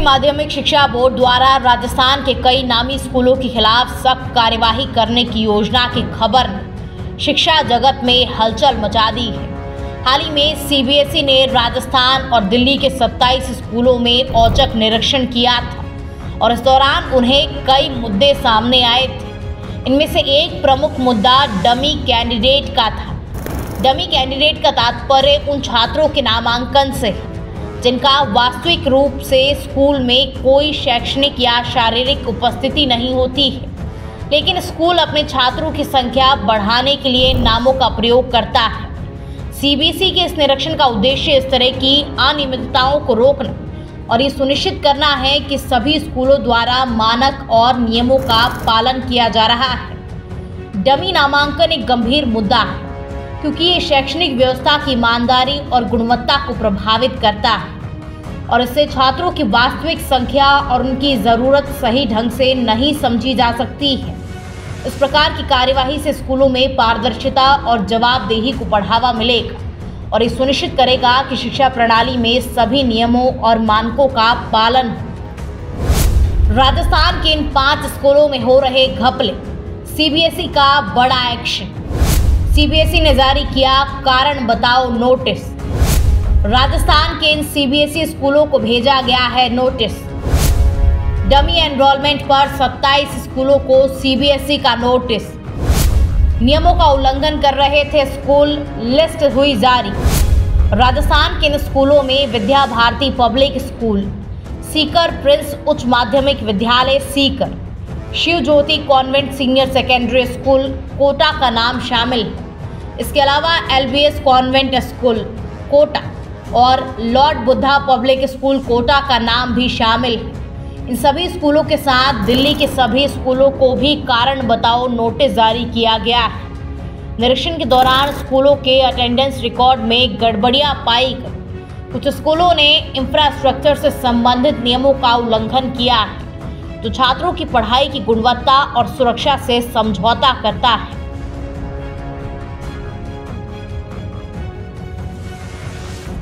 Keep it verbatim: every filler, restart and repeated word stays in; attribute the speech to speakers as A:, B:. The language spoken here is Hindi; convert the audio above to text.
A: केंद्रीय माध्यमिक शिक्षा बोर्ड द्वारा राजस्थान के कई नामी स्कूलों के खिलाफ सख्त कार्यवाही करने की योजना की खबर ने शिक्षा जगत में हलचल मचा दी है। हाल ही में सीबीएसई ने राजस्थान और दिल्ली के सत्ताईस स्कूलों में औचक निरीक्षण किया था और इस दौरान उन्हें कई मुद्दे सामने आए थे। इनमें से एक प्रमुख मुद्दा डमी कैंडिडेट का था। डमी कैंडिडेट का तात्पर्य उन छात्रों के नामांकन से जिनका वास्तविक रूप से स्कूल में कोई शैक्षणिक या शारीरिक उपस्थिति नहीं होती है, लेकिन स्कूल अपने छात्रों की संख्या बढ़ाने के लिए नामों का प्रयोग करता है। सीबीएसई के इस निरीक्षण का उद्देश्य इस तरह की अनियमितताओं को रोकना और ये सुनिश्चित करना है कि सभी स्कूलों द्वारा मानक और नियमों का पालन किया जा रहा है। डमी नामांकन एक गंभीर मुद्दा है क्योंकि ये शैक्षणिक व्यवस्था की ईमानदारी और गुणवत्ता को प्रभावित करता है और इससे छात्रों की वास्तविक संख्या और उनकी ज़रूरत सही ढंग से नहीं समझी जा सकती है। इस प्रकार की कार्यवाही से स्कूलों में पारदर्शिता और जवाबदेही को बढ़ावा मिलेगा और ये सुनिश्चित करेगा कि शिक्षा प्रणाली में सभी नियमों और मानकों का पालन हो। राजस्थान के इन पांच स्कूलों में हो रहे घपले, सीबीएसई का बड़ा एक्शन। सीबीएसई ने जारी किया कारण बताओ नोटिस। राजस्थान के इन सीबीएसई स्कूलों को भेजा गया है नोटिस। डमी एनरोलमेंट पर सत्ताईस स्कूलों को सीबीएसई का नोटिस। नियमों का उल्लंघन कर रहे थे स्कूल, लिस्ट हुई जारी। राजस्थान के इन स्कूलों में Vidya Bharati public school, Sikar prince Uchch Madhyamik Vidyalaya Sikar, Shiv Jyoti convent senior secondary school Kota का नाम शामिल है। इसके अलावा एलबीएस कॉन्वेंट स्कूल कोटा और lord Buddha public school Kota का नाम भी शामिल है। इन सभी स्कूलों के साथ दिल्ली के सभी स्कूलों को भी कारण बताओ नोटिस जारी किया गया है। निरीक्षण के दौरान स्कूलों के अटेंडेंस रिकॉर्ड में गड़बड़ियां पाई गई। कुछ स्कूलों ने इंफ्रास्ट्रक्चर से संबंधित नियमों का उल्लंघन किया है जो छात्रों की पढ़ाई की गुणवत्ता और सुरक्षा से समझौता करता है।